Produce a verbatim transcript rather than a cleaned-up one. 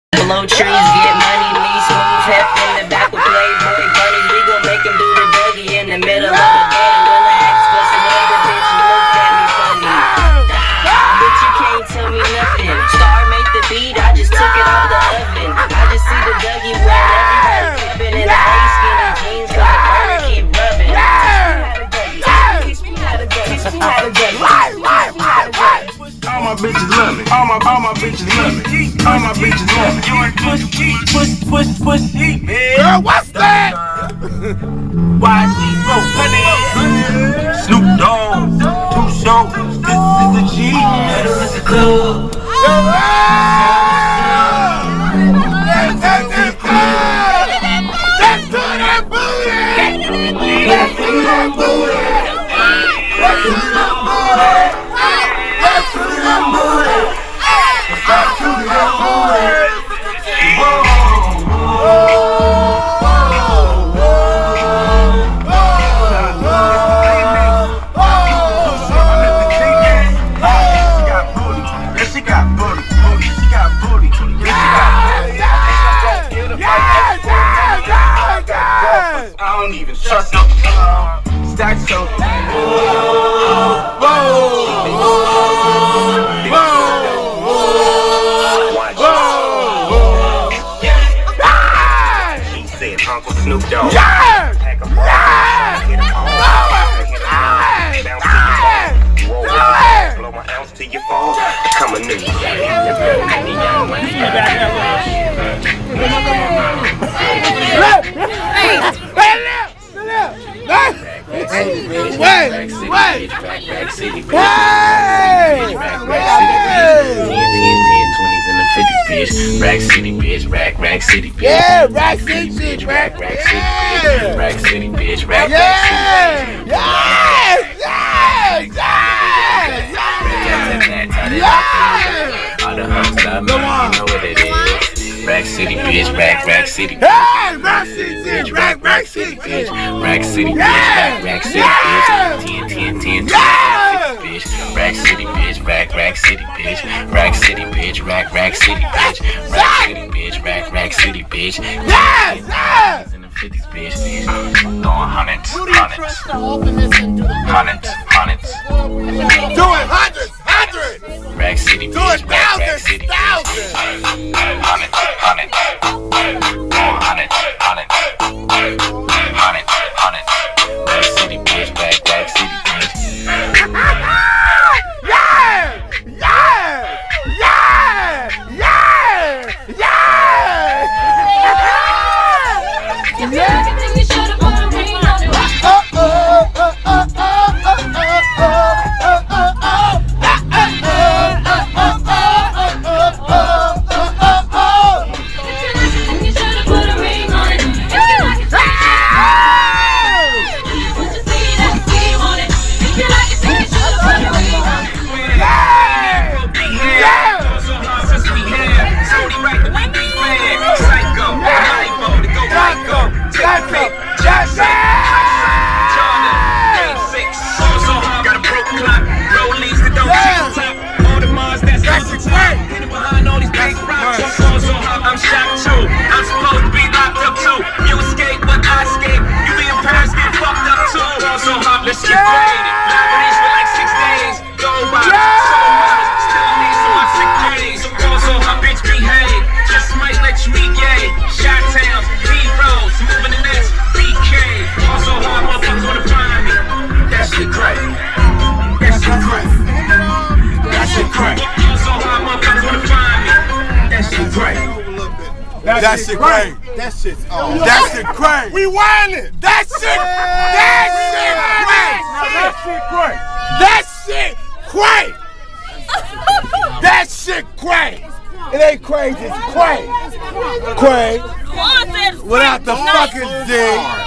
Blow trees, get money, me smooth, heft in the back with Playboy bunny. We gon' make him do the Dougie in the middle of the day. When I ask for some other bitch, look at me funny. Bitch, you can't tell me nothing. Star made the beat, I just took it off the oven. I just see the Dougie when everybody flipping in the face, skinny jeans, cause the burner keep rubbing. Teach me how to Dougie, teach me how to Dougie. Right, right, right, right. All my bitches love me. All my, all my bitches love me. All my bitches love me. Push, push, push, push, heat, man. Girl, what's that? Y G four hundred. Snoop Dogg, Too Short. This is the G. This is the club. Let's take this club. Let's do that booty. Let's do that booty. Let's do that booty. Let's do that booty. Let's do that booty. Whoa, whoa, whoa, whoa, whoa. Yes, she got booty. Booty, she got booty. Yes, she got booty. I don't even trust her. Stack so. Whoa, whoa. Uncle Snoop Dogg. Yeah! Pack a yeah! Hit him home. Hit him home. Bounce to your phone. Roll blow my ounce to your phone. Come a new. Wait! Wait! Wait! Back city, bitch. Rack City, bitch. Rack, Rack City, bitch. Yeah, Rack City, bitch. Rack, Rack City, bitch. Rack City, bitch. Rack, yeah. Rack City, bitch. Yes, yes, yes, yes. All the hoes love me, you know what it is. Rack City, bitch. Rack, Rack City, bitch. Hey, Rack City, bitch. Rack, Rack City, bitch. Rack City, bitch. Rack, Rack City, bitch. ten, ten, ten, bitch. Rack City, bitch. Rack, Rack City, bitch. Rack City, bitch. Rack, Rack City, bitch. Rack City, bitch. Rack, Rack City, bitch. Yes, yes. In the fifties, bitch. Throwing hundreds, hundreds, hundreds, hundreds. Doing hundreds, hundreds. Rack City, bitch. Doing Rack, Rack thousands, City, thousands. Hundreds, hundreds. Throwing hundreds, hundreds, hundreds, hundreds. Rack City, bitch. Rack, Rack City, bitch. Let's get faded. Libraries for like six days. Go by. So much. Still need some my sick days. Also, her bitch behave. Just might let you eat gay. Shot towns, B-rolls, moving the next B K. Also, her motherfuckers wanna find me. That shit crack. That shit crack. That shit crack. Also, her motherfuckers wanna find me. That shit crack. That shit crazy. That shit's oh. That shit crazy. We whine it. That shit. That shit crazy. That shit crazy. That shit crazy. It ain't crazy. It's crazy. Crazy. Without the fucking D.